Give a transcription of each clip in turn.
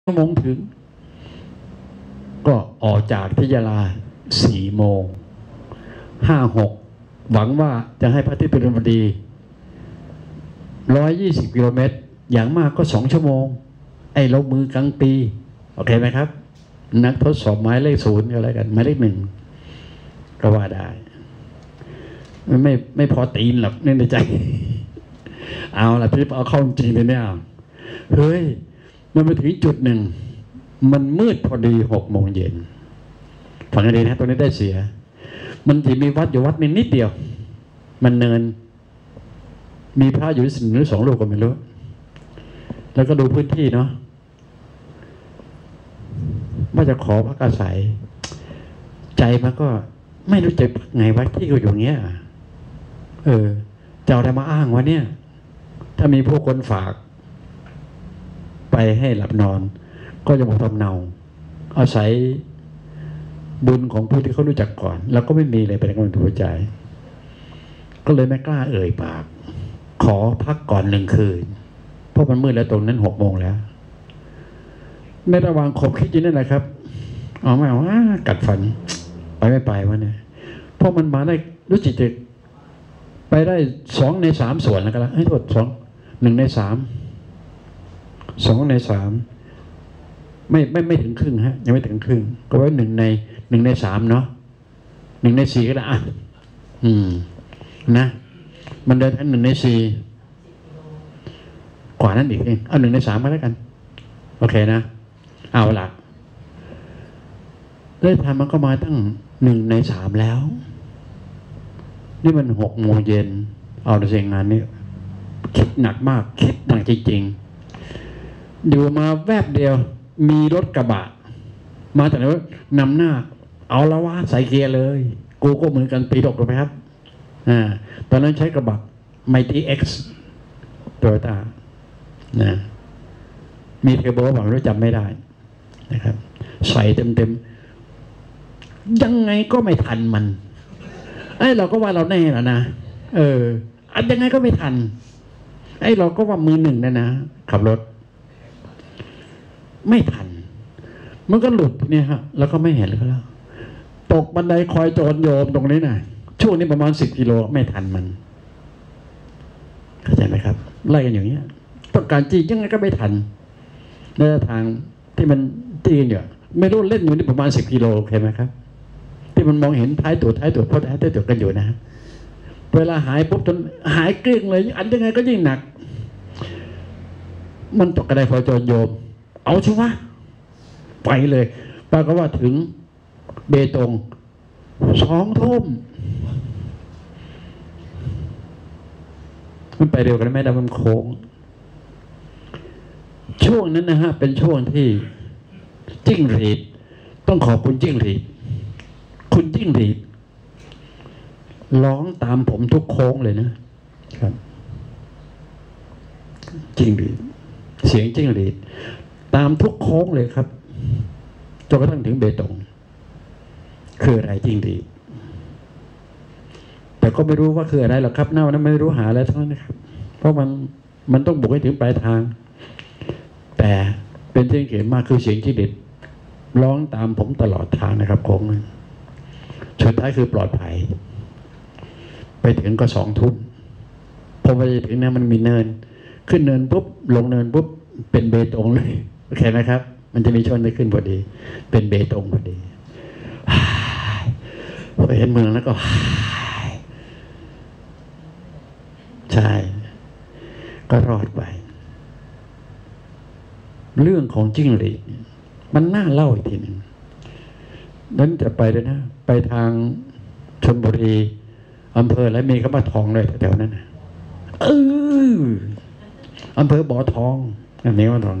ชั่วโมงถึงก็ออกจากที่ยะลา4 โมง 56หวังว่าจะให้พระอาทิตย์เป็นพอดี120 กิโลเมตรอย่างมากก็2 ชั่วโมงไอ้ลงมือกลางปีโอเคไหมครับนักทดสอบหมายเลข0ก็อะไรกันหมายเลข1ก็ว่าได้ไม่พอตีนหรอกในใจเอาละพี่เอาเข้าจริงเลยเนี่ยเฮ้ยมันไปถึงจุดหนึ่งมันมืดพอดี6 โมงเย็นฟังให้ดีนะตรงนี้ได้เสียมันจะมีวัดอยู่วัดนึงนิดเดียวมันเนินมีพระอยู่1 หรือ 2 รูปก็ไม่รู้แล้วก็ดูพื้นที่เนาะว่าจะขอพระกษัตริย์ใจมันก็ไม่รู้จะไงวะที่ก็อยู่เงี้ยจะเอาอะไรมาอ้างวะเนี่ยถ้ามีผู้คนฝากไปให้หลับนอนก็จะบอกทำเนาอาศัยบุญของผู้ที่เขารู้จักก่อนแล้วก็ไม่มีอะไรเป็นกำลังหัวใจก็เลยไม่กล้าเอ่ยปากขอพักก่อน1 คืนเพราะมันมืดแล้วตรงนั้น6 โมงแล้วในระหว่างขบคิดอยู่นั่นแหละครับเอาไม่เอากัดฝันไม่ไปวะเนี่ยเพราะมันมาได้รู้จิตจะไปได้2 ใน 3 ส่วนแล้วกันละให้โทษ1 ใน 3 2 ใน 3ไม่ถึงครึ่งฮะยังไม่ถึงครึ่งก็ไว้1 ใน 3เนาะ1 ใน 4ก็ได้นะมันเดินทั้ง1 ใน 4กว่านั้นอีกเอา1 ใน 3มาแล้วกันโอเคนะเอาละได้ทำมันก็มาตั้ง1 ใน 3แล้วนี่มัน6 โมงเย็นเอาในสิ่งงานนี้คิดหนักมากคิดหนักจริงๆอยู่มาแวบเดียวมีรถกระบะมาจากไหนนำหน้าเอาละว่าใส่เกียร์เลยกูก็เหมือนกันปี6ถูกไหมครับตอนนั้นใช้กระบะไมตี้Xโตโยต้านะมีเทอร์โบผมรู้จำไม่ได้นะครับใส่เต็มยังไงก็ไม่ทันมันเราก็ว่าเราแน่แล้วนะยังไงก็ไม่ทันเราก็ว่ามือ 1นะขับรถไม่ทันมันก็หลุดเนี่ยฮะแล้วก็ไม่เห็นแล้วตกบันไดคอยโจรโยมตรงนี้นะช่วงนี้ประมาณ10 กิโลไม่ทันมันเข้าใจไหมครับไล่กันอย่างเงี้ยต้องการจี้ยังไงก็ไม่ทันในทางที่มันจี้กันอยู่ไม่รู้เล่นอยู่นี่ประมาณ10 กิโลโอเคไหมครับที่มันมองเห็นท้ายตัวเพราะท้ายตัวกันอยู่นะเวลาหายปุ๊บจนหายเกลี้ยงเลยอันยังไงก็ยิ่งหนักมันตกกระไดคอยโจรโยมเอาชัวร์ไปเลยปรากฏว่าถึงเบตง2 ทุ่มมันไปเร็วกันไม่ได้มันโค้งช่วงนั้นนะฮะเป็นช่วงที่จิ้งหรีดต้องขอบคุณจิ้งหรีดคุณจิ้งหรีดร้องตามผมทุกโค้งเลยนะครับจิ้งหรีดเสียงจิ้งหรีดตามทุกโค้งเลยครับจนกระทั่งถึงเบตงคืออะไรจิ้งหรีดแต่ก็ไม่รู้ว่าคืออะไรหรอกครับเน่านั้นไม่รู้หาอะไรทั้งนั้นนะครับเพราะมันต้องบุกให้ถึงปลายทางแต่เป็นที่เห็นมากคือเสียงจิ้งหรีดร้องตามผมตลอดทางนะครับโค้งนั้นสุดท้ายคือปลอดภัยไปถึงก็2 ทุ่มพอไปถึงนั้นมันมีเนินขึ้นเนินปุ๊บลงเนินปุ๊บเป็นเบตงเลยโอเคไหมครับมันจะมีช่วงได้ขึ้นพอดีเป็นเบตงพอดีพอเห็นเมืองแล้วก็ใช่ก็รอดไปเรื่องของจิ้งหรีดมันน่าเล่าอีกทีหนึ่งนั้นจะไปเลยนะไปทางชลบุรีอำเภอและมีเขามาทองเลยแถวนั้นอำเภอบ่อทองอันนี้ว่าทอง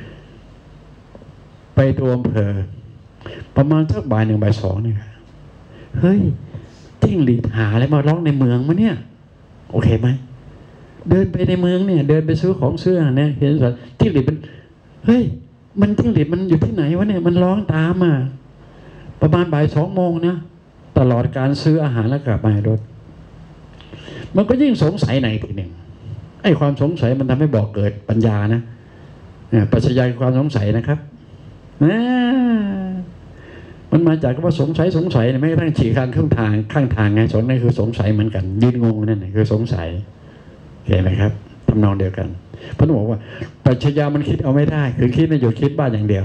ไปตัวอำเภอประมาณสักบ่าย 1 บ่าย 2เนี่ยเฮ้ยจิ้งหรีดหาอะไรมาร้องในเมืองมาเนี่ยโอเคไหมเดินไปในเมืองเนี่ยเดินไปซื้อของซื้อเนี่ยเห็นสัตว์จิ้งหรีดเป็นเฮ้ยมันจิ้งหรีดมันอยู่ที่ไหนวะเนี่ยมันร้องตามมาประมาณบ่าย 2 โมงนะตลอดการซื้ออาหารแล้วกลับมารถมันก็ยิ่งสงสัยในทีหนึ่งไอ้ความสงสัยมันทำให้บอกเกิดปัญญานะปรัชญาความสงสัยนะครับมันมาจากว่าสงสัยไม่กระทั่งฉีกข้างทางไงสงนั่นคือสงสัยเหมือนกันยืนงงนั่นคือสงสัยเห็นไหมครับทำนองเดียวกันพระองค์บอกว่าปรัชญามันคิดเอาไม่ได้คือคิดในหยุดคิดบ้านอย่างเดียว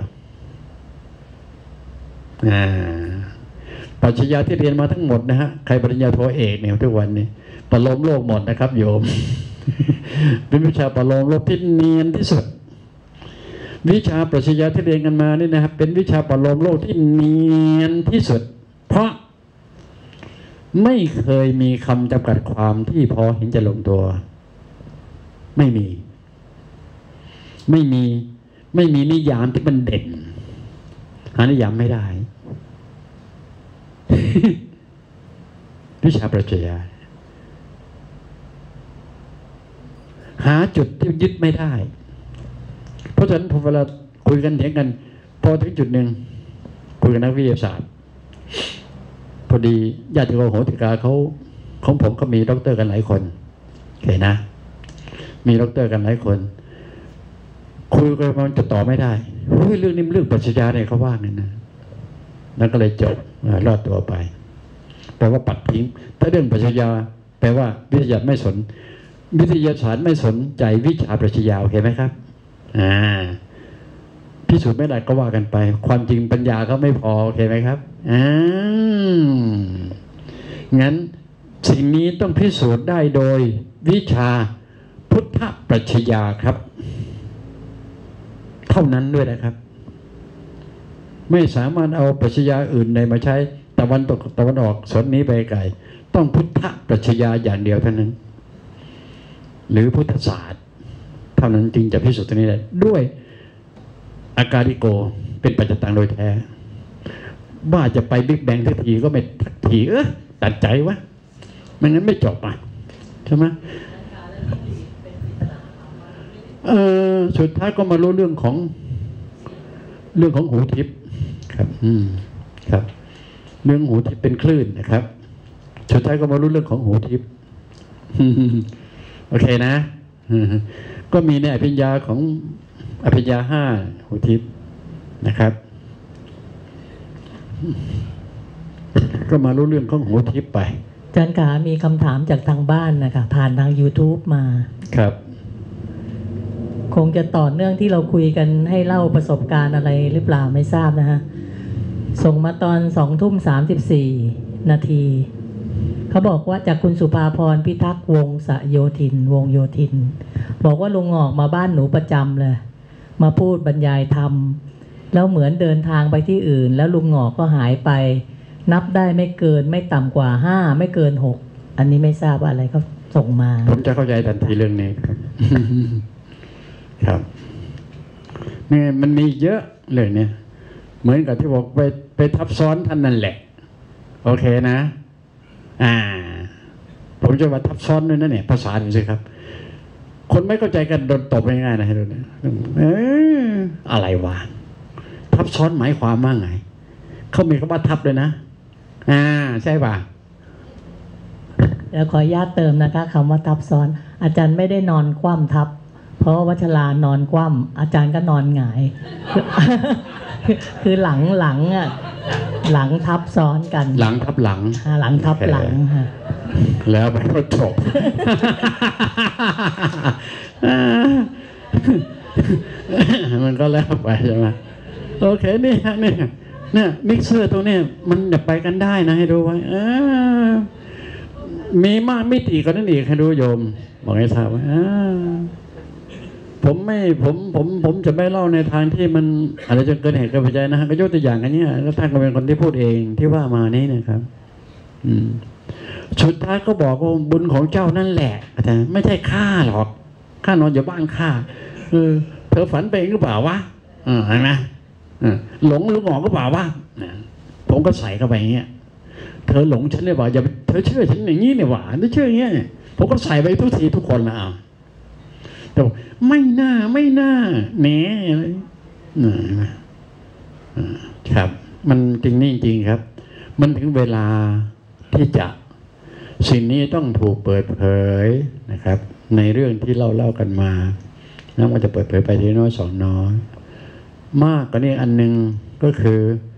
ปรัชญาที่เรียนมาทั้งหมดนะฮะใครปริญญาโทเอกเนี่ยทุกวันนี้ประโลมโลกหมดนะครับโยม เป็นวิชาประโลมโลกที่เนียนที่สุดวิชาปรัชญาที่เรียนกันมานี่นะครับเป็นวิชาประโลมโลกที่เนียนที่สุดเพราะไม่เคยมีคำจำกัดความที่พอเห็นจะลงตัวไม่มีนิยามที่มันเด่นหานิยามไม่ได้ วิชาปรัชญาหาจุดที่ยึดไม่ได้เพราะฉะนั้นพอเวลาคุยกันเถียงกันพอถึงจุดหนึ่งคุยกันนักวิทยาศาสตร์พอดีญาติโยมโหติกาเขาของผมก็มีด็อกเตอร์กันหลายคนเห็นนะมีด็อกเตอร์กันหลายคนคุยกันมันจะต่อไม่ได้เรื่องนี้เรื่องปรัชญาเนี่ยเขาว่างั้นนะนั่นก็เลยจบรอดตัวไปแปลว่าปัดทิ้งถ้าเรื่องปรัชญาแปลว่าวิทยาศาสตร์ไม่สนวิทยาศาสตร์ไม่สนใจวิชาปรัชญาโอเคไหมครับพิสูจน์ไม่ได้ก็ว่ากันไปความจริงปัญญาก็ไม่พอโอเคไหมครับงั้นสิ่งนี้ต้องพิสูจน์ได้โดยวิชาพุทธปรัชญาครับเท่านั้นด้วยนะครับไม่สามารถเอาปรัชญาอื่นใดมาใช้ตะวันตกตะวันออกสนนี้ไปไกลต้องพุทธปรัชญาอย่างเดียวเท่านั้นหรือพุทธศาสตร์เท่านั้นจึงจะพิสูจน์ตรงนี้ได้ด้วยอาการิโกเป็นปัจจตังโดยแท้ว่าจะไปบิ๊กแบงทักทีก็ไม่ทักทีตัดใจวะไม่งั้นไม่จบใช่ไหมสุดท้ายก็มารู้เรื่องของหูทิพย์ครับครับเรื่องหูทิพย์เป็นคลื่นนะครับสุดท้ายก็มารู้เรื่องของหูทิพย์โอเคนะก็มีในอภิญญาของอภิญญา5หูทิพย์นะครับก็มารู้เรื่องของหูทิพย์ไปอาจารย์ขามีคำถามจากทางบ้านนะคะผ่านทาง YouTube มาครับคงจะต่อเนื่องที่เราคุยกันให้เล่าประสบการณ์อะไรหรือเปล่าไม่ทราบนะฮะส่งมาตอน20:34 นาทีเขาบอกว่าจากคุณสุภาพรพิทักษ์วงโยธินบอกว่าลุงออกมาบ้านหนูประจำเลยมาพูดบรรยายธรรมแล้วเหมือนเดินทางไปที่อื่นแล้วลุงงอกก็หายไปนับได้ไม่ต่ำกว่า5ไม่เกิน6อันนี้ไม่ทราบว่าอะไรเขาส่งมาผมจะเข้าใจทันทีเรื่องนี้ครับ ครับนี่มันมีเยอะเลยเนี่ยเหมือนกับที่บอกไปทับซ้อนท่านนั่นแหละโอเคนะผมจะว่าทับซ้อนด้วยนะเนี่ยภาษาดูสิครับคนไม่เข้าใจกันโดนตบง่ายๆนะให้ดูนะอะไรวะทับซ้อนหมายความว่าไงเขามีคำว่าทับเลยนะใช่ป่ะเดี๋ยวขออนุญาตเติมนะคะคำว่าทับซ้อนอาจารย์ไม่ได้นอนคว่ำทับเพราะวัชรานอนคว่ำอาจารย์ก็นอนหงาย คือหลังทับซ้อนกันหลังทับหลังหลังทับหลังค่ะแล้วไปก็จบมันก็แล้วไปใช่ไหมโอเคเนี่ยมิกเซอร์ตรงนี้มันจะไปกันได้นะให้ดูไว้มีมากมิติกว่านั้นอีกให้ดูโยมบอกให้ทราบว่าผมจะไม่เล่าในทางที่มันอะไรจนเกินเหตุเกินปัจจัยนะฮะก็ยกตัวอย่างกันเนี่ยแล้วท่านก็เป็นคนที่พูดเองที่ว่ามานี้นะครับสุดท้ายก็บอกว่าบุญของเจ้านั่นแหละแต่ไม่ใช่ข้าหรอกข้านอนอยู่บ้านข้าเธอฝันไปเองหรือเปล่าวะเห็นไหมหลงหรือหงอกก็เปล่าวะผมก็ใส่เข้าไปอย่างเงี้ยเธอหลงฉันเลยว่าอย่าเธอเชื่อฉันอย่างนี้เนี่ยว่าเธอเชื่ออย่างเงี้ยผมก็ใส่ไปทุกทีทุกคนนะแต่ไม่น่าแหนครับมันจริงนี่จริงครับมันถึงเวลาที่จะสิ่งนี้ต้องถูกเปิดเผยนะครับในเรื่องที่เล่ากันมาแล้วมันจะเปิดเผยไปทีน้อยสองน้อยมากกว่านี้อันหนึ่งก็คือ